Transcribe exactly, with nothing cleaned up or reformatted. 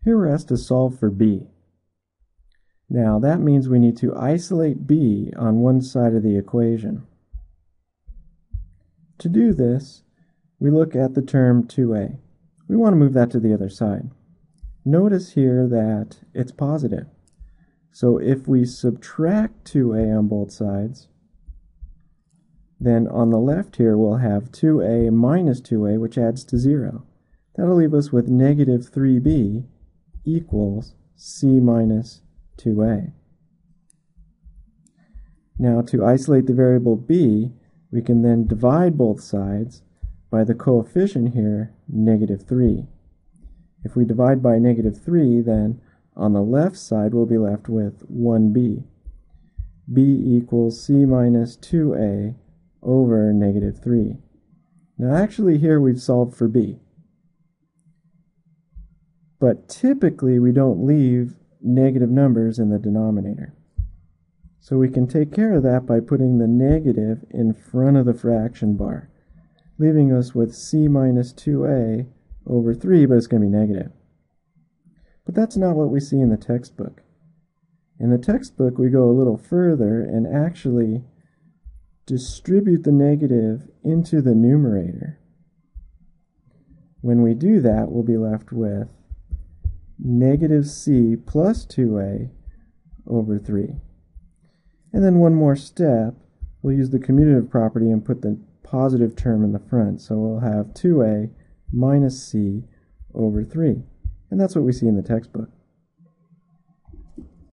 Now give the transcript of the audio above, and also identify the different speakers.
Speaker 1: Here we're asked to solve for b. Now that means we need to isolate b on one side of the equation. To do this, we look at the term two a. We want to move that to the other side. Notice here that it's positive. So if we subtract two a on both sides, then on the left here we'll have two a minus two a, which adds to zero. That'll leave us with negative three b equals c minus two a. Now to isolate the variable b, we can then divide both sides by the coefficient here, negative three. If we divide by negative three, then on the left side we'll be left with one b. b equals c minus two a over negative three. Now actually here we've solved for b. But typically we don't leave negative numbers in the denominator. So we can take care of that by putting the negative in front of the fraction bar, leaving us with c minus two a over three, but it's going to be negative. But that's not what we see in the textbook. In the textbook we go a little further and actually distribute the negative into the numerator. When we do that, we'll be left with negative c plus two a over three. And then one more step, we'll use the commutative property and put the positive term in the front. So we'll have two a minus c over three. And that's what we see in the textbook.